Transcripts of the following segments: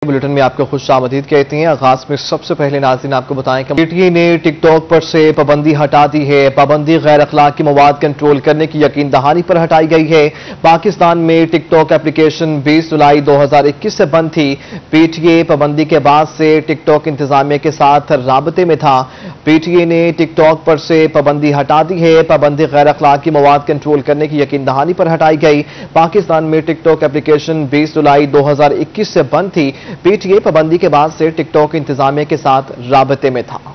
Bulletin में आपको खुश आमदीद कहते हैं। आगाज में सबसे पहले नाज़रीन आपको बताएं कि पीटीआई ने टिक टॉक पर से पाबंदी हटा दी है। पाबंदी गैर अखलाकी मवाद कंट्रोल करने की यकीन दहानी पर हटाई गई है। पाकिस्तान में टिक टॉक एप्लीकेशन 20 जुलाई 2021 से बंद थी। पीटीआई पाबंदी के बाद से टिक टॉक इंतजामिया के साथ राबते में था। पीटीआई ने टिक टॉक पर से पाबंदी हटा दी है। पाबंदी गैर अखलाकी मवाद कंट्रोल करने की यकीन दहानी पर हटाई गई। पाकिस्तान में टिक टॉक एप्लीकेशन 20 जुलाई 2021 से बंद थी। पीटीआई पाबंदी के बाद से टिकटॉक इंतजामिया के साथ राबते में था।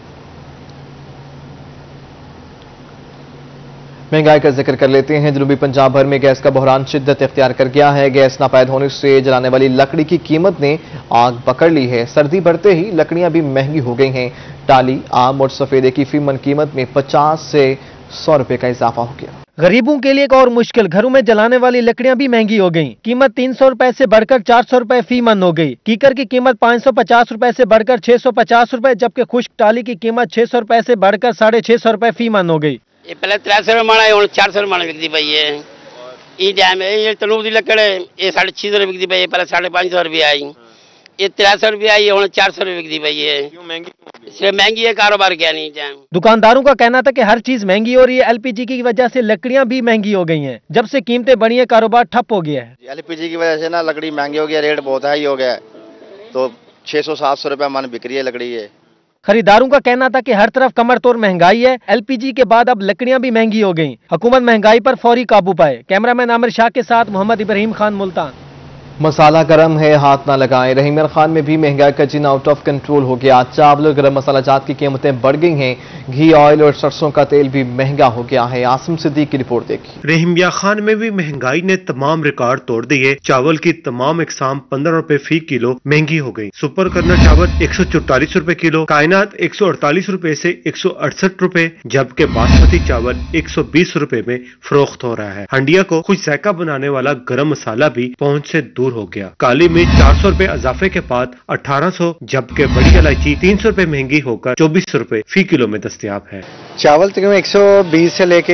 महंगाई का जिक्र कर लेते हैं। जनूबी पंजाब भर में गैस का बहरान शिद्दत इख्तियार कर गया है। गैस नापैद होने से जलाने वाली लकड़ी की कीमत ने आग पकड़ ली है। सर्दी बढ़ते ही लकड़ियां भी महंगी हो गई हैं। टाली, आम और सफेदे की फीमन कीमत में 50 से 100 रुपए का इजाफा हो गया। गरीबों के लिए एक और मुश्किल, घरों में जलाने वाली लकड़ियां भी महंगी हो गईं। कीमत 300 रुपए से बढ़कर 400 रुपए फी मन हो गई। कीकर की कीमत 550 रुपए से बढ़कर 650 रुपए, जबकि खुश्क टाली की कीमत 600 रुपए से बढ़कर 650 रुपए फी मन हो गई। ये पहले 300 रुपए माना है, 400 रुपए विकती पई है। ये डैम है, ये तनूब की लकड़ है, ये 650 विकती पई है। पहले 550 रुपये आई, ये 300 रुपये आई, 400 रुपये विकती पई है। क्यों महंगी? इसलिए महंगी है, कारोबार क्या नहीं जाए। दुकानदारों का कहना था कि हर चीज महंगी हो रही है। एलपीजी की वजह से लकड़ियां भी महंगी हो गई हैं। जब से कीमतें बढ़ी है, कारोबार ठप हो गया है। एलपीजी की वजह से ना लकड़ी महंगी हो गया, रेट बहुत हाई हो गया है। तो 600-700 रुपए मन बिक रही है लकड़ी। है खरीदारों का कहना था कि हर तरफ कमर तोड़ महंगाई है। एलपीजी के बाद अब लकड़ियां भी महंगी हो गईं। हुकूमत महंगाई पर फौरी काबू पाए। कैमरामैन आमिर शाह के साथ मोहम्मद इब्राहिम खान, मुल्तान। मसाला गर्म है, हाथ ना लगाएं। रहीम खान में भी महंगाई का जिन आउट ऑफ कंट्रोल हो गया। चावल और गर्म मसाला जात की कीमतें बढ़ गई हैं। घी, ऑयल और सरसों का तेल भी महंगा हो गया है। आसिम सिद्दीक की रिपोर्ट देखिए। रहीम खान में भी महंगाई ने तमाम रिकॉर्ड तोड़ दिए। चावल की तमाम इकसाम 15 रुपए फी किलो महंगी हो गई। सुपर कर्नल चावल 144 रुपए किलो, कायनात 148 रुपए से 168 रुपए, जबकि बासमती चावल 120 रुपए में फरोख्त हो रहा है। हंडिया को खुश जायका बनाने वाला गर्म मसाला भी पहुंच से दूर हो गया। काली मिर्च 400 रुपए इजाफे के बाद 1800, जबकि बड़ी इलायची 300 रुपए महंगी होकर 2400 रुपए फी किलो में दस्तयाब है। चावल तकरीबन 120 से लेके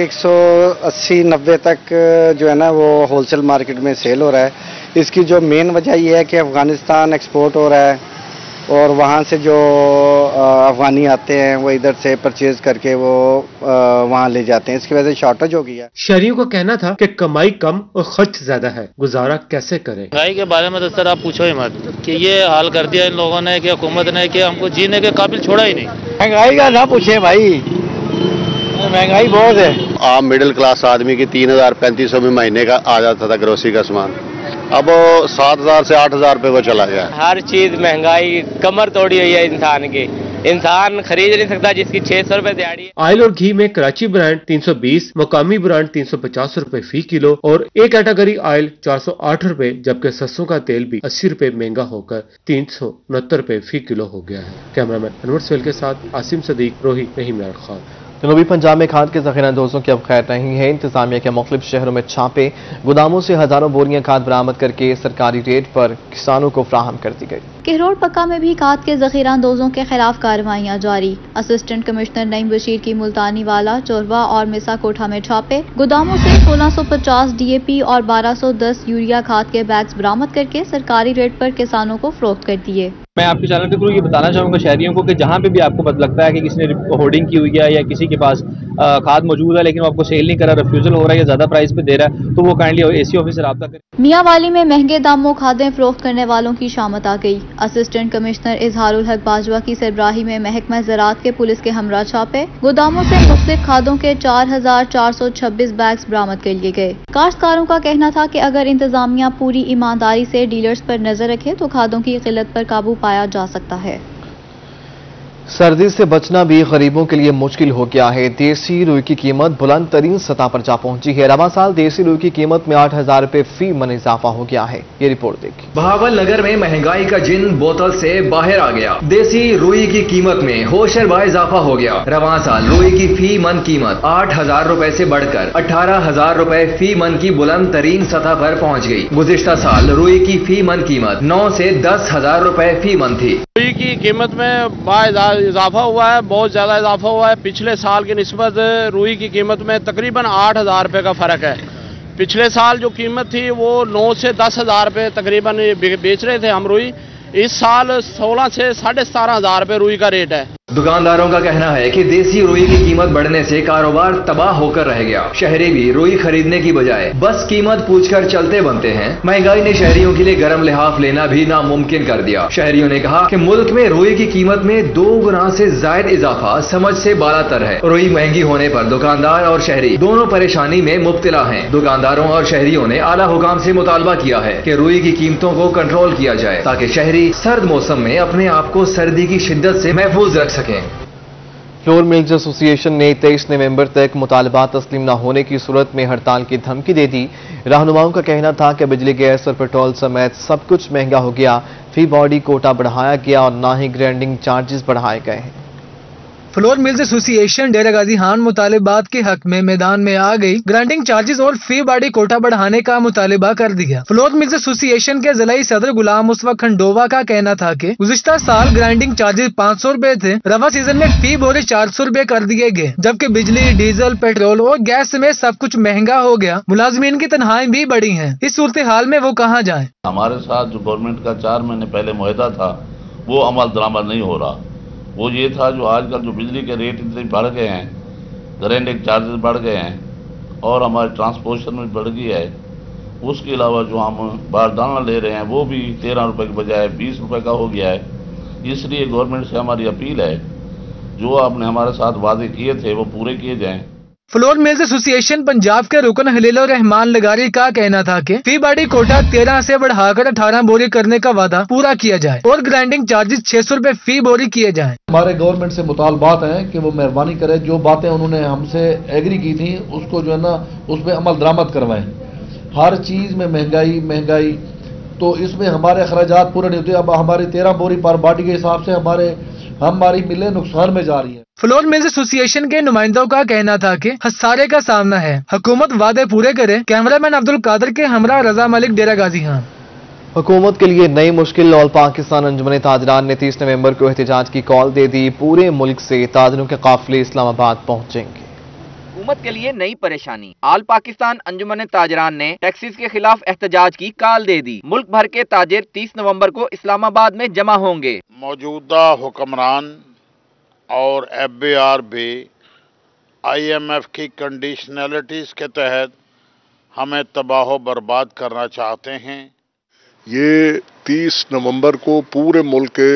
180-90 तक जो है ना वो होलसेल मार्केट में सेल हो रहा है। इसकी जो मेन वजह ये है कि अफगानिस्तान एक्सपोर्ट हो रहा है और वहाँ से जो अफगानी आते हैं वो इधर से परचेज करके वो वहाँ ले जाते हैं। इसकी वजह से शॉर्टेज हो गई है। शहरियों का कहना था कि कमाई कम और खर्च ज्यादा है, गुजारा कैसे करें। महंगाई के बारे में तो सर आप पूछो ही मत कि ये हाल कर दिया इन लोगों ने कि हुकूमत ने कि हमको जीने के काबिल छोड़ा ही नहीं। महंगाई का ना पूछे भाई, महंगाई बहुत है। आम मिडिल क्लास आदमी की 3000-3500 में महीने का आ जाता था ग्रोसरी का सामान, अब 7000 से 8000 रुपए को चला गया। हर चीज महंगाई कमर तोड़ी हुई है इंसान की। इंसान खरीद नहीं सकता जिसकी 600 रुपए दिहाड़ी है। ऑयल और घी में कराची ब्रांड 320, मुकामी ब्रांड 350 रुपए फी किलो और एक कैटेगरी ऑयल 408 रुपए, जबकि सरसों का तेल भी 80 रुपए महंगा होकर 369 रुपए फी किलो हो गया है। कैमरामैन अनवर सवेल के साथ आसिम सदीक, रोही, रहीम खान। जनूबी पंजाब में खाद के ज़ख़ीरा अंदोज़ों की अब खैर नहीं है। इंतजामिया के मुख्तलिफ शहरों में छापे, गोदामों से हजारों बोरियां खाद बरामद करके सरकारी रेट पर किसानों को फराहम कर दी गई। किहरोड़ पक्का में भी खाद के ज़ख़ीरा अंदोज़ों के खिलाफ कार्रवाइयाँ जारी। असिस्टेंट कमिश्नर नईम बशीर की मुल्तानी वाला, चोरवा और मिसा कोठा में छापे, गोदामों से 1650 DAP और 1210 यूरिया खाद के बैग्स बरामद करके सरकारी रेट पर किसानों को फरोख्त कर दिए। मैं आपके चैनल के थ्रू ये बताना चाहूँगा शहरियों को कि जहाँ पे भी आपको पता लगता है कि किसी ने होर्डिंग की हुई है या किसी के पास खाद मौजूद है लेकिन वो आपको सेल नहीं कर रहा, रिफ्यूजल हो रहा है या ज़्यादा प्राइस पे दे रहा है, तो वो काइंडली AC ऑफिस से रब्ता करें। मियांवाली में महंगे दामों खादें फरोख्त करने वालों की शामत आ गई। असिस्टेंट कमिश्नर इजहारुल हक बाजवा की सरबराही में महकमा ज़राअत के पुलिस के हमरा छापे, गोदामों से मुख्तलिफ खादों के 4426 बैग्स बरामद कर लिए गए। काश्तकारों का कहना था कि अगर इंतजामिया पूरी ईमानदारी से डीलर्स पर नजर रखे तो खादों की किल्लत पर काबू पाया जा सकता है। सर्दी से बचना भी गरीबों के लिए मुश्किल हो गया है। देसी रुई की कीमत बुलंद तरीन सतह पर जा पहुंची है। रवां साल देसी रुई की कीमत में 8000 रुपए फी मन इजाफा हो गया है। ये रिपोर्ट देखिए। बहावल नगर में महंगाई का जिन बोतल से बाहर आ गया। देसी रुई की कीमत में होशरबा इजाफा हो गया। रवां साल रुई की फी मन कीमत 8000 रुपए से बढ़कर 18000 रुपए फी मन की बुलंद तरीन सतह पर पहुँच गई। गुज़िश्ता साल रुई की फी मन कीमत 9 से 10,000 रुपए फी मन थी। रुई की कीमत में इजाफा हुआ है, बहुत ज्यादा इजाफा हुआ है। पिछले साल की निस्बत रुई की कीमत में तकरीबन 8000 रुपए का फर्क है। पिछले साल जो कीमत थी वो 9 से 10,000 रुपए तकरीबन बेच रहे थे हम रुई। इस साल 16 से 17,500 रुपये रुई का रेट है। दुकानदारों का कहना है कि देसी रुई की कीमत बढ़ने से कारोबार तबाह होकर रह गया। शहरी भी रुई खरीदने की बजाय बस कीमत पूछकर चलते बनते हैं। महंगाई ने शहरियों के लिए गर्म लिहाफ लेना भी नामुमकिन कर दिया। शहरियों ने कहा कि मुल्क में रुई की कीमत में 2 गुना से जायद इजाफा समझ से बालातर है। रुई महंगी होने पर दुकानदार और शहरी दोनों परेशानी में मुब्तला हैं। दुकानदारों और शहरियों ने आला हुकाम से मुतालबा किया है कि रुई की कीमतों को कंट्रोल किया जाए ताकि शहरी सर्द मौसम में अपने आप को सर्दी की शिद्दत से महफूज रख सकें। फ्लोर मिल्स एसोसिएशन ने 23 नवंबर तक मुतालबात तस्लीम न होने की सूरत में हड़ताल की धमकी दे दी। रहनुमाओं का कहना था कि बिजली, गैस और पेट्रोल समेत सब कुछ महंगा हो गया, फी बॉडी कोटा बढ़ाया गया और ना ही ग्राइंडिंग चार्जेस बढ़ाए गए हैं। Flour mills association Dera Ghazi Khan मुतालिबात के हक में मैदान में आ गई। ग्राइंडिंग चार्जेस और फी बाड़ी कोटा बढ़ाने का मुतालिबा कर दिया। फ्लोर मिल्स एसोसिएशन के जिलाई सदर गुलाम मुस्तफा खंडोवा का कहना था कि गुज़िश्ता साल ग्राइंडिंग चार्जेस 500 रुपए थे, रवा सीजन में फी बोरे 400 रुपए कर दिए गए, जबकि बिजली, डीजल, पेट्रोल और गैस में सब कुछ महंगा हो गया। मुलाजमीन की तनख्वाहें भी बढ़ी है। इस सूरत हाल में वो कहाँ जाए। हमारे साथ जो गवर्नमेंट का 4 महीने पहले मुआहदा था वो अमल दरामद नहीं हो रहा। वो ये था जो आजकल जो बिजली के रेट इतने बढ़ गए हैं, ग्राइंडिंग चार्जेस बढ़ गए हैं और हमारे ट्रांसपोर्टेशन में बढ़ गई है। उसके अलावा जो हम बारदाना ले रहे हैं वो भी 13 रुपए के बजाय 20 रुपए का हो गया है। इसलिए गवर्नमेंट से हमारी अपील है जो आपने हमारे साथ वादे किए थे वो पूरे किए जाएं। फ्लोर मिल्स एसोसिएशन पंजाब के रुकन हलीलुर रहमान लगारी का कहना था कि फी बाड़ी कोटा 13 से बढ़ाकर 18 बोरी करने का वादा पूरा किया जाए और ग्राइंडिंग चार्जेस 600 रुपए फी बोरी किए जाएं। हमारे गवर्नमेंट से मुतालबात हैं कि वो मेहरबानी करे, जो बातें उन्होंने हमसे एग्री की थी उसको जो है ना उस पर अमल दरामद करवाएं। हर चीज में महंगाई तो इसमें हमारे अखराजात पूरे नहीं होते। अब हमारी 13 बोरी पर बाड़ी के हिसाब से हमारी मिलें नुकसान में जा रही है। फ्लोर मिल्स एसोसिएशन के नुमाइंदों का कहना था कि खसारे का सामना है, हुकूमत वादे पूरे करे। कैमरामैन अब्दुल कादर के हमरा रजा मलिक, डेरा गाजी खान। हुकूमत के लिए नई मुश्किल। ऑल पाकिस्तान अंजुमन ताजरान ने 30 नवंबर को एहतजाज की कॉल दे दी। पूरे मुल्क से ताजरों के काफिले इस्लामाबाद पहुंचेंगे। हुकूमत के लिए नई परेशानी। आल पाकिस्तान अंजुमन ताजरान ने टैक्सेस के खिलाफ एहतजाज की कॉल दे दी। मुल्क भर के ताजिर 30 नवंबर को इस्लामाबाद में जमा होंगे। मौजूदा हुक्मरान और FBR भी IMF की कंडीशनलिटीज के तहत हमें तबाह बर्बाद करना चाहते हैं। ये 30 नवंबर को पूरे मुल्क के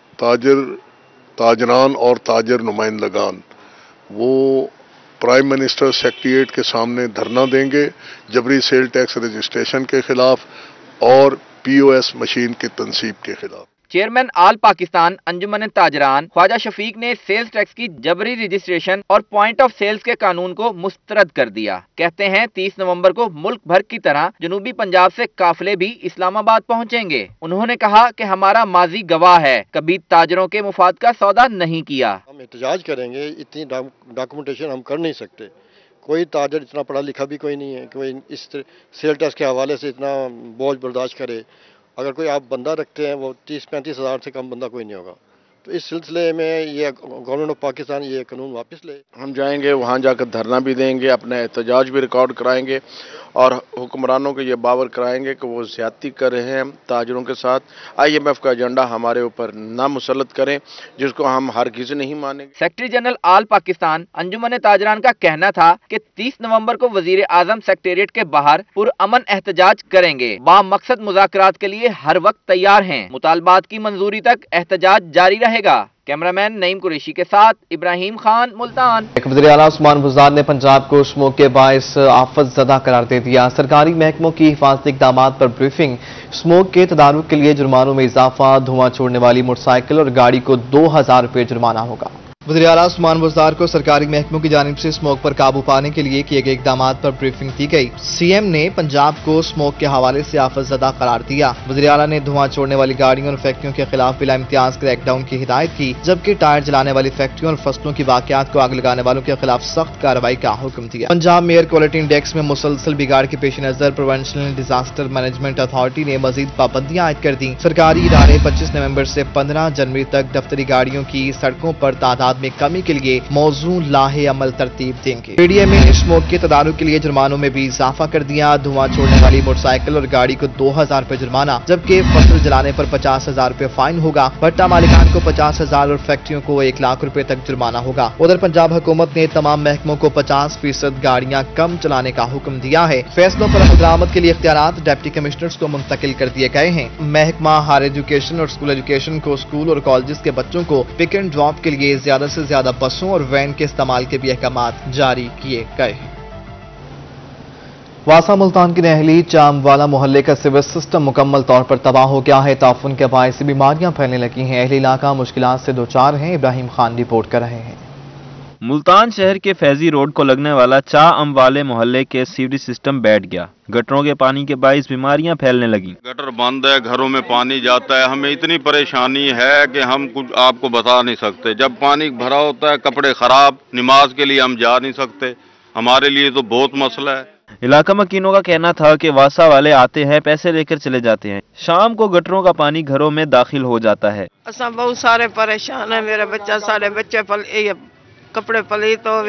ताजरान और ताजर नुमाइंदगान वो प्राइम मिनिस्टर सेक्रेटेरिएट के सामने धरना देंगे जबरी सेल टैक्स रजिस्ट्रेशन के खिलाफ और POS मशीन की तनसीब के खिलाफ। चेयरमैन आल पाकिस्तान अंजुमन ताजरान ख्वाजा शफीक ने सेल्स टैक्स की जबरी रजिस्ट्रेशन और पॉइंट ऑफ सेल्स के कानून को मुस्तरद कर दिया। कहते हैं 30 नवंबर को मुल्क भर की तरह जनूबी पंजाब से काफिले भी इस्लामाबाद पहुंचेंगे। उन्होंने कहा कि हमारा माजी गवाह है, कभी ताजरों के मुफाद का सौदा नहीं किया। हम एहतजाज करेंगे, इतनी डॉक्यूमेंटेशन हम कर नहीं सकते। कोई ताजर इतना पढ़ा लिखा भी कोई नहीं है कि कोई इस सेल टैक्स के हवाले से इतना बोझ बर्दाश्त करे। अगर कोई आप बंदा रखते हैं वो 30-35 हज़ार से कम बंदा कोई नहीं होगा। तो इस सिलसिले में ये गवर्नमेंट ऑफ पाकिस्तान ये कानून वापस ले। हम जाएंगे वहाँ जाकर धरना भी देंगे, अपना एहतजाज भी रिकॉर्ड कराएंगे और हुक्मरानों को ये बावर कराएंगे कि वो ज्यादती कर रहे हैं ताजरों के साथ। IMF का एजेंडा हमारे ऊपर ना मुसल्लत करें जिसको हम हरगिज़ नहीं मानेंगे। Secretary general all Pakistan Anjuman Tajran का कहना था कि 30 नवंबर को वजीर आजम सेक्रेटेरिएट के बाहर पुरअमन एहतजाज करेंगे। बाम मकसद मुज़ाकरात के लिए हर वक्त तैयार हैं। मुतालबात की मंजूरी तक एहतजाज जारी रहेगा। कैमरामैन नईम कुरैशी के साथ इब्राहिम खान, मुल्तान। वज़ीर आला उस्मान बुज़दार ने पंजाब को स्मोक के बायस आफत ज़दा करार दे दिया। सरकारी महकमों की हिफाजती इक़दामात पर ब्रीफिंग। स्मोक के तदारुक के लिए जुर्मानों में इजाफा। धुआं छोड़ने वाली मोटरसाइकिल और गाड़ी को 2000 रुपये जुर्माना होगा। वज़ीर आला उस्मान बुज़दार को सरकारी महकमों की जानिब से स्मोक पर काबू पाने के लिए किए गए इक़दामात पर ब्रीफिंग दी गई। CM ने पंजाब को स्मोक के हवाले से आफत ज़दा करार दिया। वज़ीर आला ने धुआं छोड़ने वाली गाड़ियों और फैक्ट्रियों के खिलाफ बिला इम्तियाज क्रैकडाउन की हिदायत की, जबकि टायर जलाने वाली फैक्ट्रियों और फसलों की वाक़यात को आग लगाने वालों के खिलाफ सख्त कार्रवाई का हुक्म दिया। पंजाब में एयर क्वालिटी इंडेक्स में मुसलसल बिगाड़ के पेश नजर प्रोवेंशनल डिजास्टर मैनेजमेंट अथॉरिटी ने मजीद पाबंदियां आयद कर दी। सरकारी इदारे 25 नवंबर से 15 जनवरी तक दफ्तरी गाड़ियों की सड़कों पर तादाद में कमी के लिए मौजू लाहे अमल तरतीब देंगे। पीडीए में स्मोक के तदारुक के लिए जुर्मानों में भी इजाफा कर दिया। धुआं छोड़ने वाली मोटरसाइकिल और गाड़ी को 2000 रुपए जुर्माना, जबकि फसल जलाने पर 50,000 रुपए फाइन होगा। भट्टा मालिकान को 50,000 और फैक्ट्रियों को 1 लाख रुपए तक जुर्माना होगा। उधर पंजाब हुकूमत ने तमाम महकमों को 50% गाड़ियां कम चलाने का हुक्म दिया है। फैसलों पर अमल दरामद के लिए इख्तियारात डिप्टी कमिश्नर्स को मुंतकिल कर दिए गए हैं। महकमा हायर एजुकेशन और स्कूल एजुकेशन को स्कूल और कॉलेज के बच्चों को पिक एंड ड्रॉप के लिए ज्यादा से ज्यादा बसों और वैन के इस्तेमाल के भी अहकामात जारी किए गए हैं। वासा मुल्तान की नहली चामवाला मोहल्ले का सिविल सिस्टम मुकम्मल तौर पर तबाह हो गया है। ताफुन के बायस से बीमारियां फैलने लगी हैं। अहले इलाका मुश्किलात से दो चार हैं। इब्राहिम खान रिपोर्ट कर रहे हैं। मुल्तान शहर के फैजी रोड को लगने वाला चा अमवाले मोहल्ले के सीवरेज सिस्टम बैठ गया। गटरों के पानी के बायस बीमारियां फैलने लगी। गटर बंद है, घरों में पानी जाता है। हमें इतनी परेशानी है कि हम कुछ आपको बता नहीं सकते। जब पानी भरा होता है, कपड़े खराब, नमाज के लिए हम जा नहीं सकते। हमारे लिए तो बहुत मसला है। इलाका मकीनों का कहना था कि वासा वाले आते हैं, पैसे लेकर चले जाते हैं। शाम को गटरों का पानी घरों में दाखिल हो जाता है। असा बहुत सारे परेशान है। मेरा बच्चा, सारे बच्चे कपड़े पलीत हो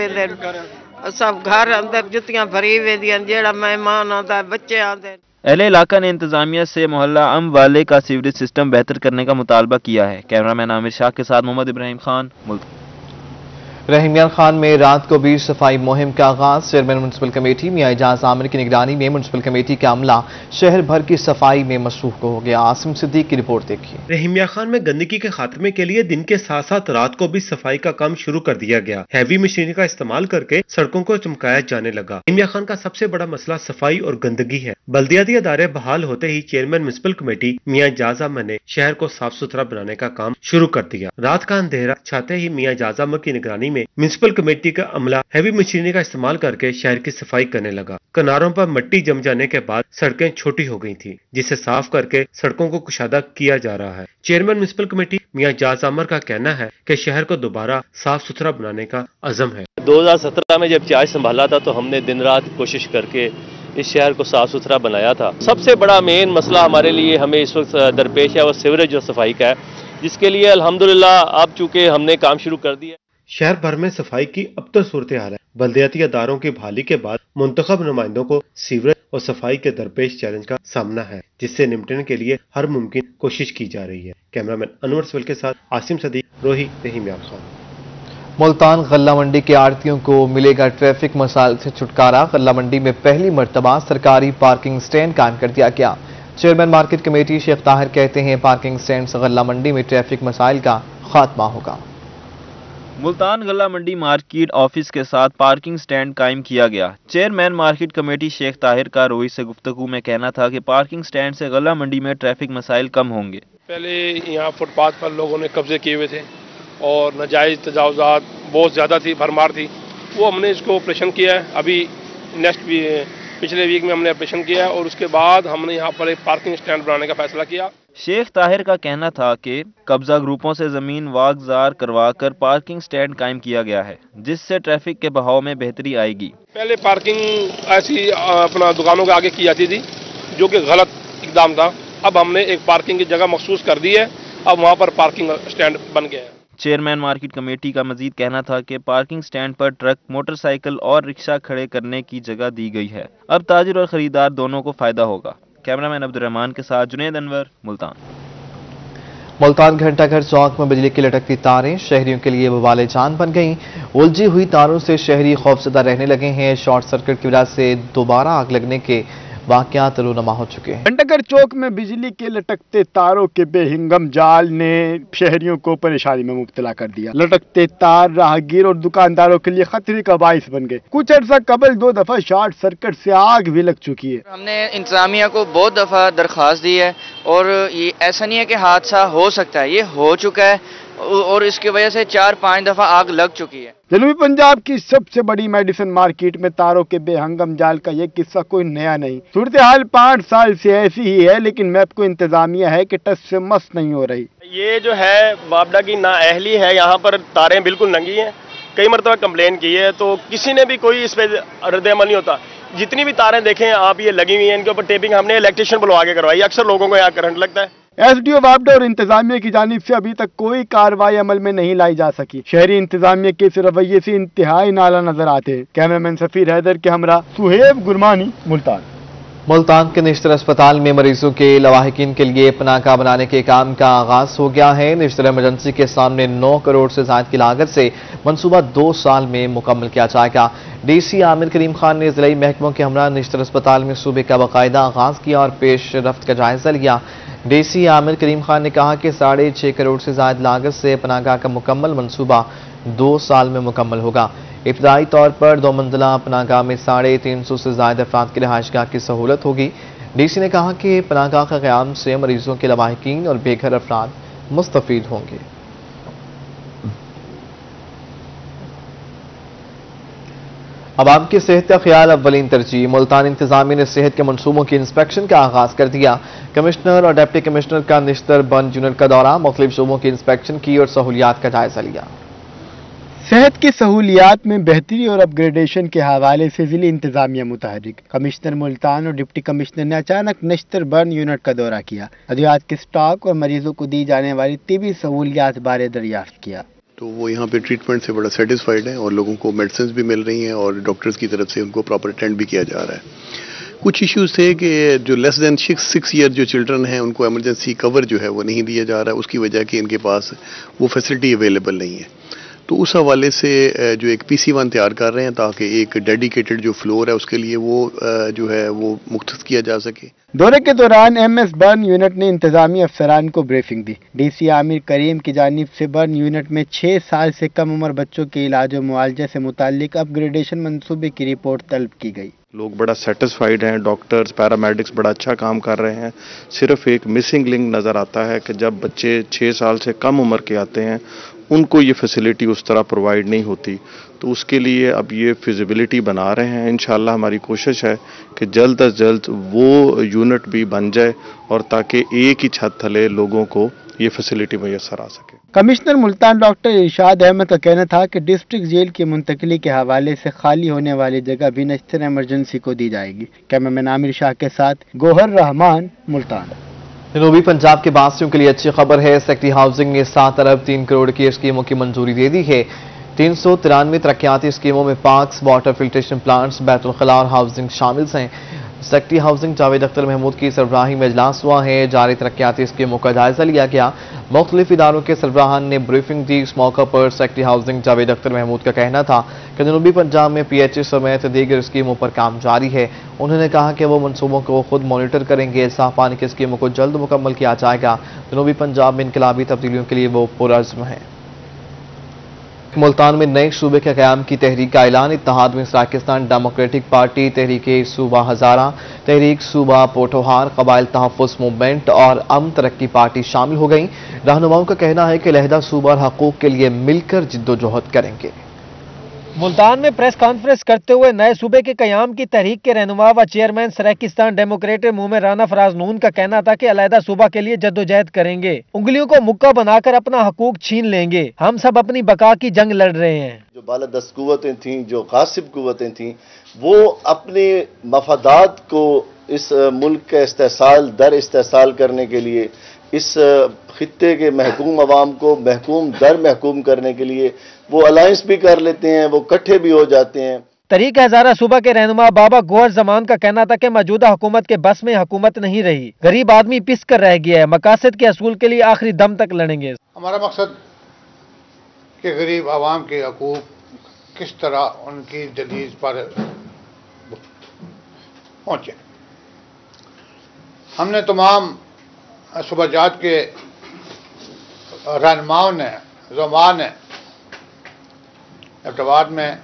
सब घर अंदर जुतियां भरी हुई जेड़ा मेहमान आता है, बच्चे आते। अहले इलाका ने इंतजामिया से मोहल्ला अम वाले का सीवरेज सिस्टम बेहतर करने का मुतालबा किया है। कैमरामैन आमिर शाह के साथ मोहम्मद इब्राहिम खान, मुल्तान। रहमियान खान में रात को भी सफाई मुहिम का आगाज। Chairman municipal committee Mian Ejaz Amir की निगरानी में म्युनिसिपल कमेटी का अमला शहर भर की सफाई में मसरूफ हो गया। आसिम सिद्दीक की रिपोर्ट देखिए। रहमिया खान में गंदगी के खात्मे के लिए दिन के साथ साथ रात को भी सफाई का काम शुरू कर दिया गया। हैवी मशीनरी का इस्तेमाल करके सड़कों को चमकाया जाने लगा। रहमिया खान का सबसे बड़ा मसला सफाई और गंदगी है। बल्दियाती अदारे बहाल होते ही chairman municipal committee Mian Ejaz Amir ने शहर को साफ सुथरा बनाने का काम शुरू कर दिया। रात का अंधेरा छाते ही मियां एजाज आमिर की निगरानी में म्युनिसिपल कमेटी का अमला हैवी मशीनरी का इस्तेमाल करके शहर की सफाई करने लगा। किनारों पर मिट्टी जम जाने के बाद सड़कें छोटी हो गई थी, जिसे साफ करके सड़कों को कुशादा किया जा रहा है। Chairman municipal committee Mian Ejaz Amir का कहना है कि शहर को दोबारा साफ सुथरा बनाने का अज़म है। 2017 में जब चार्ज संभाला था तो हमने दिन रात कोशिश करके इस शहर को साफ सुथरा बनाया था। सबसे बड़ा मेन मसला हमारे लिए हमें इस वक्त दरपेश है वो सीवरेज और सफाई का है, जिसके लिए अल्हम्दुलिल्लाह अब चूंकि हमने काम शुरू कर दिया। शहर भर में सफाई की अब तो सूरत हाल है। बल्दियाती अदारों की बहाली के बाद मुंतखब नुमाइंदों को सीवरेज और सफाई के दरपेश चैलेंज का सामना है, जिससे निपटने के लिए हर मुमकिन कोशिश की जा रही है। कैमरामैन अनवर सवल के साथ आसिम सदीक, रोही, रहमियान खान। मुल्तान गल्ला मंडी के आड़तियों को मिलेगा ट्रैफिक मसाइल से छुटकारा। गल्ला मंडी में पहली मर्तबा सरकारी पार्किंग स्टैंड कायम कर दिया गया। Chairman market committee Sheikh Tahir कहते हैं पार्किंग स्टैंड से गल्ला मंडी में ट्रैफिक मसाइल का खात्मा होगा। मुल्तान गल्ला मंडी मार्केट ऑफिस के साथ पार्किंग स्टैंड कायम किया गया। Chairman market committee Sheikh Tahir का रोही से गुफ्तगू में कहना था कि पार्किंग स्टैंड से गल्ला मंडी में ट्रैफिक मसाइल कम होंगे। पहले यहाँ फुटपाथ पर लोगों ने कब्जे किए हुए थे और नाजायज़ तजावुज़ात बहुत ज़्यादा थी, भरमार थी। वो हमने इसको ऑपरेशन किया है। अभी पिछले वीक में हमने ऑपरेशन किया है और उसके बाद हमने यहाँ पर एक पार्किंग स्टैंड बनाने का फैसला किया। शेख ताहिर का कहना था कि कब्जा ग्रुपों से जमीन वागजार करवाकर पार्किंग स्टैंड कायम किया गया है, जिससे ट्रैफिक के बहाव में बेहतरी आएगी। पहले पार्किंग ऐसी अपना दुकानों के आगे की जाती थी, जो कि गलत इकदाम था। अब हमने एक पार्किंग की जगह मखसूस कर दी है। अब वहाँ पर पार्किंग स्टैंड बन गया है। चेयरमैन मार्केट कमेटी का मजीद कहना था कि पार्किंग स्टैंड पर ट्रक, मोटरसाइकिल और रिक्शा खड़े करने की जगह दी गई है। अब ताजिर और खरीदार दोनों को फायदा होगा। कैमरामैन अब्दुर्रहमान के साथ जुनैद अनवर, मुल्तान। मुल्तान घंटाघर चौक में बिजली की लटकती तारें शहरियों के लिए बवाले जान बन गईं। उलझी हुई तारों से शहरी खौफजदा रहने लगे हैं। शॉर्ट सर्किट की वजह से दोबारा आग लगने के वाकयात रूनमा हो चुके हैं। घंटाघर चौक में बिजली के लटकते तारों के बेहिंगम जाल ने शहरियों को परेशानी में मुब्तला कर दिया। लटकते तार राहगीर और दुकानदारों के लिए खतरे का बाइस बन गए। कुछ अर्सा कबल 2 दफा शॉर्ट सर्किट से आग भी लग चुकी है। हमने इंतजामिया को बहुत दफा दरख्वास्त दी है और ये ऐसा नहीं है कि हादसा हो सकता है, ये हो चुका है और इसकी वजह से 4-5 दफा आग लग चुकी है। जनूबी पंजाब की सबसे बड़ी मेडिसिन मार्केट में तारों के बेहंगम जाल का ये किस्सा कोई नया नहीं। सूरत हाल 5 साल से ऐसी ही है, लेकिन मैप को इंतजामिया है कि टच से मस नहीं हो रही। ये जो है मामला की नाअहली है। यहाँ पर तारें बिल्कुल नंगी हैं। कई मरतबा कंप्लेन की है तो किसी ने भी कोई इस पर रद्द-ए-अमल नहीं होता। जितनी भी तारें देखें आप ये लगी हुई हैं, इनके ऊपर टेपिंग हमने इलेक्ट्रिशियन बुलवा के करवाई। अक्सर लोगों को यहाँ करंट लगता है। SDO वापडा और इंतजामिया की जानिब से अभी तक कोई कार्रवाई अमल में नहीं लाई जा सकी। शहरी इंतजामिया के इस रवैये से इंतहाई नाला नजर आते हैं। कैमरामैन सफीर हैदर के हमरा सुहेब गुरमानी, मुल्तान। मुल्तान के निश्तर अस्पताल में मरीजों के लवाहिकीन के लिए पनाहगाह बनाने के काम का आगाज हो गया है। निश्तर इमरजेंसी के सामने 9 करोड़ से ज्यादा की लागत से मंसूबा 2 साल में मुकम्मल किया जाएगा। DC आमिर करीम खान ने जिला महकमों के हमरा निश्तर अस्पताल में सूबे का बाकायदा आगाज किया और पेश रफ्त का जायजा लिया। DC आमिर करीम खान ने कहा कि 6.5 करोड़ से ज्यादा लागत से पनाहगाह का मुकम्मल मंसूबा 2 साल में मुकम्मल होगा। इब्तदाई तौर पर 2 मंजिला पनाहगाह में 350 से ज्यादा अफराद की रिहाइशगाह की सहूलत होगी। DC ने कहा कि पनाहगाह का क़याम से मरीजों के लवाहिकीन और बेघर अफराद मुस्तफीद होंगे। अवाम की सेहत का ख्याल अव्वलीन तरजीह। मुल्तान इंतजामिया ने सेहत के मनसूबों की इंस्पेक्शन का आगाज कर दिया। कमिश्नर और डिप्टी कमिश्नर का निश्तर बंद यूनिट का दौरा, मुख्तलिफ शोबों की इंस्पेक्शन की और सहूलियात का जायजा लिया। सेहत की सहूलियात में बेहतरी और अपग्रेडेशन के हवाले से जिली इंतजामिया मुतहरिक। कमिश्नर मुल्तान और डिप्टी कमिश्नर ने अचानक नश्तर बर्न यूनिट का दौरा किया। अद्वियात के स्टॉक और मरीजों को दी जाने वाली तिबी सहूलियात बारे दरियाफ्त किया। तो वो यहाँ पे ट्रीटमेंट से बड़ा सेटिस्फाइड है और लोगों को मेडिसिन भी मिल रही हैं और डॉक्टर्स की तरफ से उनको प्रॉपर अटेंड भी किया जा रहा है। कुछ इश्यूज थे कि जो लेस देन 6 ईयर जो चिल्ड्रन हैं उनको एमरजेंसी कवर जो है वो नहीं दिया जा रहा है, उसकी वजह कि इनके पास वो फैसिलिटी अवेलेबल नहीं है। तो उस हवाले से जो एक PC1 तैयार कर रहे हैं ताकि एक डेडिकेटेड जो फ्लोर है उसके लिए वो जो है वो मुख्तस किया जा सके। दौरे के दौरान MS बर्न यूनिट ने इंतजामी अफसरान को ब्रीफिंग दी। DC आमिर करीम की जानिब से बर्न यूनिट में 6 साल से कम उम्र बच्चों के इलाज और मुआवजे से मुताल्लिक अपग्रेडेशन मंसूबे की रिपोर्ट तलब की गई। लोग बड़ा सेटिस्फाइड हैं, डॉक्टर्स पैरामेडिक्स बड़ा अच्छा काम कर रहे हैं। सिर्फ एक मिसिंग लिंक नज़र आता है कि जब बच्चे 6 साल से कम उम्र के आते हैं उनको ये फैसिलिटी उस तरह प्रोवाइड नहीं होती। तो उसके लिए अब ये फिजिबिलिटी बना रहे हैं। इंशाल्लाह हमारी कोशिश है कि जल्द अज जल्द वो यूनिट भी बन जाए और ताकि एक ही छत तले लोगों को ये फैसिलिटी मैसर आ सके। कमिश्नर मुल्तान डॉक्टर इरशाद अहमद का कहना था कि डिस्ट्रिक्ट जेल की मुंतकली के हवाले से खाली होने वाली जगह भी नश्तर इमरजेंसी को दी जाएगी। कैमरामैन आमिर शाह के साथ गोहर रहमान, मुल्तान। जनूबी पंजाब के बासियों के लिए अच्छी खबर है। सेक्रेटरी हाउसिंग ने 7 अरब 3 करोड़ की स्कीमों की मंजूरी दे दी है। 393 तरक्याती स्कीमों में पार्क्स, वाटर फिल्ट्रेशन प्लांट्स, बैतुल खला और हाउसिंग शामिल हैं। सेक्रेटरी हाउसिंग जावेद अख्तर महमूद की सरबराही में इजलास हुआ है। जारी तरक्याती स्कीमों का जायजा लिया गया। मुख्तलिफ इदारों के सरबराहान ने ब्रीफिंग दी। इस मौका पर सेक्रेटरी हाउसिंग जावेद अख्तर महमूद का कहना था कि जनूबी पंजाब में PHS समेत दीगर स्कीमों पर काम जारी है। उन्होंने कहा कि वो मनसूबों को खुद मॉनिटर करेंगे। साफ पानी की स्कीमों को जल्द मुकम्मल किया जाएगा। जनूबी पंजाब में इनकलाबी तब्दीलियों के लिए वो पुरअज़्म है। मुल्तान में नए सूबे के क़याम की तहरीक का ऐलान। इत्तेहाद में पाकिस्तान डेमोक्रेटिक पार्टी, तहरीक सूबा हज़ारा, तहरीक सूबा पोठोहार, कबाइल तहफ़्फ़ुज़ मूवमेंट और अमन तरक्की पार्टी शामिल हो गई। रहनुमाओं का कहना है कि अलहदा सूबा और हकूक़ के लिए मिलकर जिद्दोजहद करेंगे। मुल्तान में प्रेस कॉन्फ्रेंस करते हुए नए सूबे के कयाम की तहरीक के रहनुमा व chairman Saraikistan democratic movement Rana Faraz Noon का कहना था कि अलहदा सूबा के लिए जद्दोजहद करेंगे, उंगलियों को मुक्का बनाकर अपना हकूक छीन लेंगे। हम सब अपनी बका की जंग लड़ रहे हैं। जो बालादस्त कुव्वतें थीं, जो गासिब कुव्वतें थीं, वो अपने मफादात को इस मुल्क का इस्तेसाल दर इस्तेसाल करने के लिए, इस खित्ते के महकूम अवाम को महकूम दर महकूम करने के लिए वो अलायंस भी कर लेते हैं, वो इकट्ठे भी हो जाते हैं। तहरीक हज़ारा सूबा के रहनुमा बाबा गोहर जमान का कहना था कि मौजूदा हुकूमत के बस में हुकूमत नहीं रही, गरीब आदमी पिस कर रह गया है। मकासद के असूल के लिए आखिरी दम तक लड़ेंगे। हमारा मकसद कि गरीब आवाम के हकूक किस तरह उनकी दलीज पर पहुँचे। हमने तमाम सूबाजात के रहनुमाओं ने ज़ुमान ने इब्तदार में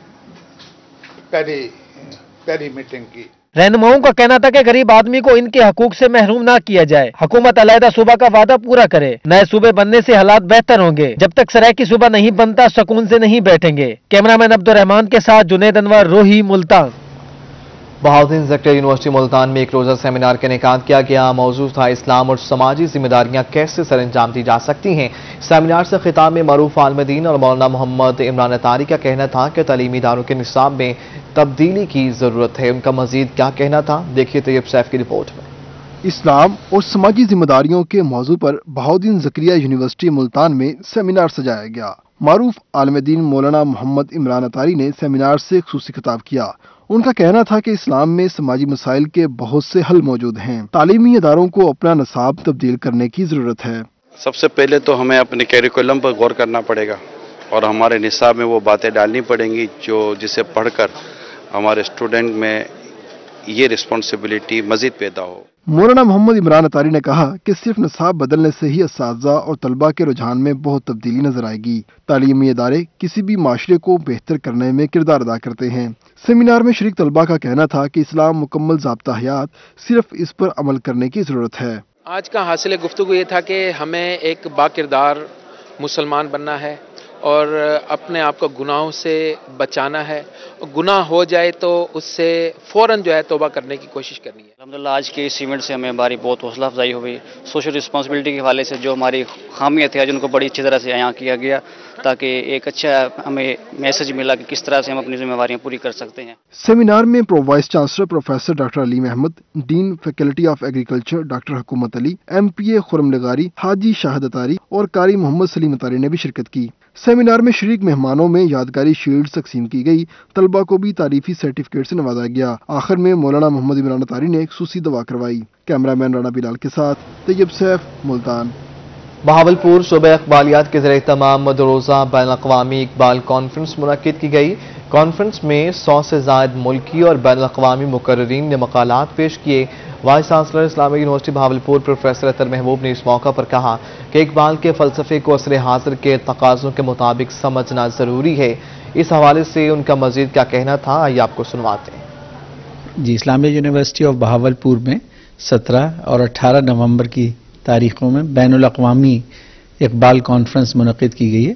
पहली मीटिंग की। रहनुमाओं का कहना था कि गरीब आदमी को इनके हकूक से महरूम ना किया जाए। हुकूमत अलहदा सूबा का वादा पूरा करे। नए सूबे बनने से हालात बेहतर होंगे। जब तक सरायकी सूबा नहीं बनता सुकून से नहीं बैठेंगे। कैमरामैन अब्दुर्रहमान के साथ जुनैद अनवर, रोही, मुल्तान। बहाउद्दीन ज़क्रिया यूनिवर्सिटी मुल्तान में एक रोज़ा सेमिनार का इनेकाद किया गया। मौजूद था इस्लाम और समाजी जिम्मेदारियाँ कैसे सर अंजाम दी जा सकती हैं। सेमिनार से खिताब में मरूफ आलम दीन और मौलाना मोहम्मद इमरान अतारी का कहना था कि तालीमी इदारों के निसाब में तब्दीली की ज़रूरत है। उनका मजीद क्या कहना था, देखिए तैयब सैफ की रिपोर्ट में। اسلام اور سماجی ذمہ داریوں کے موضوع پر بہاؤالدین زکریا یونیورسٹی ملتان میں سیمینار سجایا گیا۔ معروف عالم دین مولانا محمد عمران اطاری نے سیمینار سے خصوصی خطاب کیا۔ ان کا کہنا تھا کہ اسلام میں سماجی مسائل کے بہت سے حل موجود ہیں، تعلیمی اداروں کو اپنا نصاب تبدیل کرنے کی ضرورت ہے۔ سب سے پہلے تو ہمیں اپنے کیریکولم پر غور کرنا پڑے گا اور ہمارے نصاب میں وہ باتیں ڈالنی پڑیں گی جسے پڑھ کر ہمارے اسٹوڈنٹ میں یہ رسپانسبلٹی مزید پیدا ہو۔ مولانا محمد عمران اطاری نے کہا کہ صرف نصاب بدلنے سے ہی اساتذہ اور طلباء کے رجحان میں بہت تبدیلی نظر آئے گی۔ تعلیمی ادارے کسی بھی معاشرے کو بہتر کرنے میں کردار ادا کرتے ہیں۔ سیمینار میں شریک طلباء کا کہنا تھا کہ اسلام مکمل ضابطہ حیات، صرف اس پر عمل کرنے کی ضرورت ہے۔ آج کا حاصل گفتگو یہ تھا کہ ہمیں ایک باکردار مسلمان بننا ہے اور اپنے آپ کو گناہوں سے بچانا ہے۔ گناہ ہو جائے تو اس سے فوراً جو ہے توبہ کرنے کی کوشش کرنی ہے۔ الحمدللہ آج کے اس ایونٹ سے ہماری بہت حوصلہ افزائی ہوئی۔ سوشل رسپانسبلٹی کے حوالے سے جو ہماری خامیت ہے جن کو بڑی اچھی طرح سے عیاں کیا گیا تاکہ ایک اچھا ہمیں میسج ملا کہ کس طرح سے ہم اپنی ذمہ داریاں پوری کر سکتے ہیں۔ سیمینار میں pro vice chancellor professor doctor Aleem Ahmad, dean faculty of agriculture doctor Hukumat Ali, MPA خرم لغاری، حاجی شاہد اطاری اور قاری محمد سلیم اطاری نے بھی شرکت کی۔ سیمینار میں شریک مہمانوں میں یادگاری شیلڈز تقسیم کی گئی، طلباء کو بھی تعریفی سرٹیفکیٹ سے نوازا گیا۔ آخر میں مولانا محمد عمران اطاری نے ایک خصوصی دعا کروائی۔ کیمرہ مین رانا بلال کے ساتھ طیب سیف، ملتان۔ بہاولپور صوبہ اقبالیات کے زیر اہتمام دو روزہ بین الاقوامی اقبال کانفرنس منعقد کی گئی۔ کانفرنس میں 100 سے زائد ملکی اور بین الاقوامی مقررین نے مقالات پیش کیے۔ Vice chancellor Islami university Bahawalpur professor Athar Mehboob نے اس موقع پر کہا کہ اقبال کے فلسفے کو عصر حاضر کے تقاضوں کے مطابق سمجھنا ضروری ہے۔ اس حوالے سے ان کا مزید کیا کہنا تھا، آئیے آپ کو سنواتے ہیں۔ جی، اسلامیہ یونیورسٹی آف بہاولپور میں 17 اور 18 نومبر کی تاریخوں میں بین الاقوامی اقبال کانفرنس منعقد کی گئی ہے۔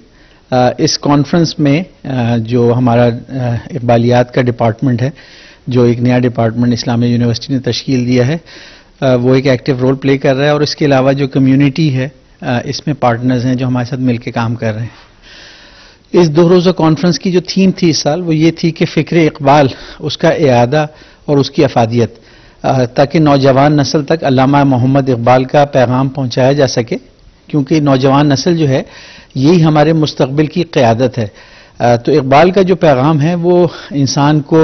اس کانفرنس میں جو ہمارا اقبالیات کا ڈپارٹمنٹ ہے، جو ایک نیا ڈپارٹمنٹ اسلامیہ یونیورسٹی نے تشکیل دیا ہے، وہ ایک ایکٹیو رول پلے کر رہا ہے، اور اس کے علاوہ جو کمیونٹی ہے اس میں پارٹنرز ہیں جو ہمارے ساتھ مل کے کام کر رہے ہیں۔ اس 2 روزہ کانفرنس کی جو تھیم تھی اس سال وہ یہ تھی کہ فکر اقبال، اس کا اعادہ اور اس کی افادیت، تاکہ نوجوان نسل تک علامہ محمد اقبال کا پیغام پہنچایا جا سکے، کیونکہ نوجوان نسل جو ہے یہی ہمارے مستقبل کی قیادت ہے۔ تو اقبال کا جو پیغام ہے وہ انسان کو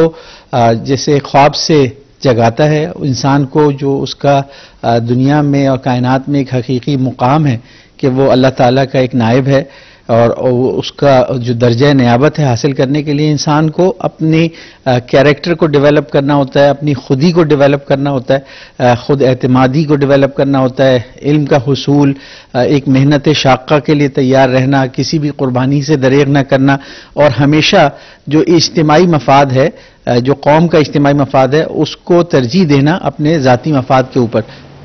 جیسے خواب سے جگاتا ہے، انسان کو جو اس کا دنیا میں اور کائنات میں ایک حقیقی مقام ہے کہ وہ اللہ تعالیٰ کا ایک نائب ہے، اور اس کا جو درجہ نیابت ہے حاصل کرنے کے لیے انسان کو اپنی کیریکٹر کو ڈیولپ کرنا ہوتا ہے، اپنی خودی کو ڈیولپ کرنا ہوتا ہے، خود اعتمادی کو ڈیولپ کرنا ہوتا ہے، علم کا حصول، ایک محنت شاقہ کے لیے تیار رہنا، کسی بھی قربانی سے دریغ نہ کرنا، اور ہمیشہ جو اجتماعی مفاد ہے، جو قوم کا اجتماعی مفاد ہے، اس کو ترجیح دینا اپنے ذاتی مفاد کے اوپر۔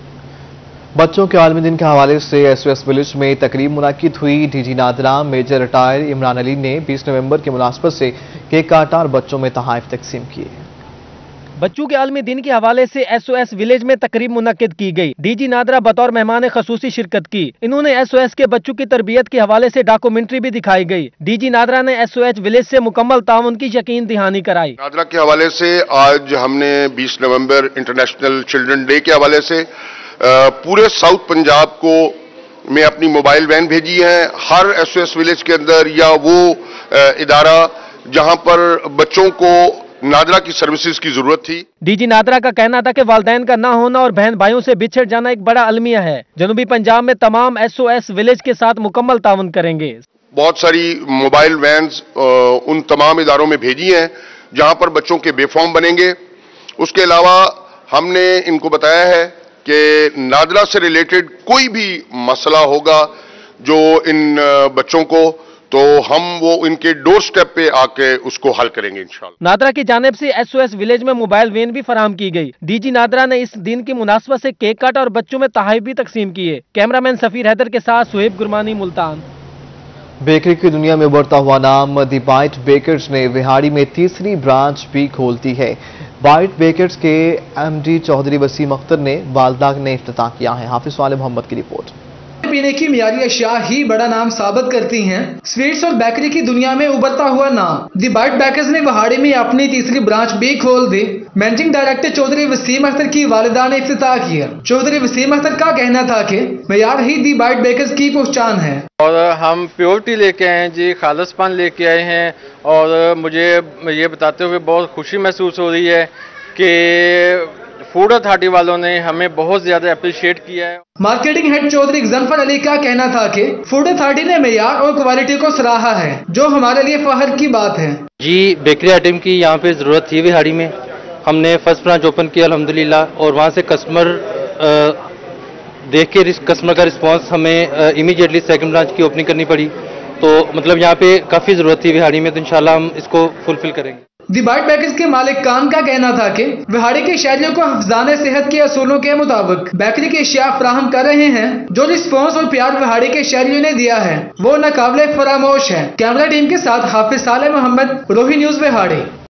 بچوں کے عالمی دن کے حوالے سے SOS ولیج میں تقریب منعقد ہوئی۔ DG NADRA major retired Imran Ali نے 20 نومبر کی مناسبت سے کیک کاٹا اور بچوں میں تحائف تقسیم کیے۔ بچوں کے عالمی دن کے حوالے سے SOS ولیج میں تقریب منعقد کی گئی۔ DG نادرہ بطور مہمان خصوصی شرکت کی۔ انہوں نے SOS کے بچوں کی تربیت کے حوالے سے ڈاکومنٹری بھی دکھائی گئی۔ DG نادرہ نے SOS ولیج سے مکمل تعاون کی یقین دہانی کرائی۔ نادرہ کے حوالے سے آج ہم نے 20 نومبر انٹرنیشنل چلڈرن ڈے کے حوالے سے پورے ساؤتھ پنجاب کو میں اپنی موبائل وین بھیجی ہیں، ہر SOS ولیج کے اندر یا وہ ادارہ جہاں پر بچوں کو نادرہ کی سروسز کی ضرورت تھی۔ DG نادرہ کا کہنا تھا کہ والدین کا نہ ہونا اور بہن بھائیوں سے بچھڑ جانا ایک بڑا المیہ ہے۔ جنوبی پنجاب میں تمام SOS ولیج کے ساتھ مکمل تعاون کریں گے۔ بہت ساری موبائل وینز ان تمام اداروں میں بھیجی ہیں جہاں پر بچوں کے بے فارم بنیں گے۔ اس کے علاوہ ہم نے ان کو بتایا ہے کہ نادرہ سے ریلیٹڈ کوئی بھی مسئلہ ہوگا جو ان بچوں کو، تو ہم وہ ان کے ڈور سٹیپ پہ آ کے اس کو حل کریں گے انشاءاللہ۔ نادرہ کی جانب سے SOS ولیج میں موبائل وین بھی فراہم کی گئی۔ DG نادرہ نے اس دن کی مناسبت سے کیک کاٹا اور بچوں میں تحائف بھی تقسیم کیے۔ کیمرہ مین سفیر حیدر کے ساتھ سہیب گرمانی، ملتان۔ بیکری کی دنیا میں ابھرتا ہوا نام دی بائٹ بیکرز نے وہاڑی میں تیسری برانچ بھی کھولتی ہے۔ بائٹ بیکرز کے MD چودھری وسیم اختر نے والدہ نے افتتاح کیا ہے۔ حافظ والے محمد کی رپورٹ۔ پینے کی معیاری اشیاء ہی بڑا نام ثابت کرتی ہیں۔ سویٹس اور بیکری کی دنیا میں ابھرتا ہوا نام دی بائٹ بیکرز نے وہاڑی میں اپنی تیسری برانچ بھی کھول دی۔ मैनेजिंग डायरेक्टर चौधरी वसीम अख्तर की वालिदा ने इफ्तिताह किया। चौधरी वसीम अख्तर का कहना था कि मयार ही दी बाइट बेकर्स की पहचान है और हम प्योरिटी लेके आए हैं जी, खालिसपन लेके आए हैं और मुझे ये बताते हुए बहुत खुशी महसूस हो रही है कि फूड अथॉरिटी वालों ने हमें बहुत ज्यादा अप्रिशिएट किया है। मार्केटिंग हेड चौधरी गजनफर अली का कहना था कि फूड अथॉरिटी ने मेयार और क्वालिटी को सराहा है, जो हमारे लिए फख्र की बात है। जी, बेकरी आइटम की यहाँ पे जरूरत थी बिहाड़ी में, हमने फर्स्ट ब्रांच ओपन किया अल्हम्दुलिल्लाह, और वहाँ से कस्टमर देख के कस्टमर का रिस्पांस हमें इमीडिएटली सेकंड ब्रांच की ओपनिंग करनी पड़ी। तो मतलब यहाँ पे काफी जरूरत थी बिहाड़ी में, तो इंशाल्लाह हम इसको फुलफिल करेंगे। दी बाइट बेकर्स के मालिक कान का कहना था कि बिहाड़ी के शहरियों को हिफ्ज़ाने सेहत के असूलों के मुताबिक बेकरी की अशिया फराहम कर रहे हैं। जो रिस्पॉन्स और प्यार बिहाड़ी के शहरियों ने दिया है वो नाकाबिले फरामोश है। कैमरा टीम के साथ हाफिज साले मोहम्मद, रोही न्यूज बिहाड़ी।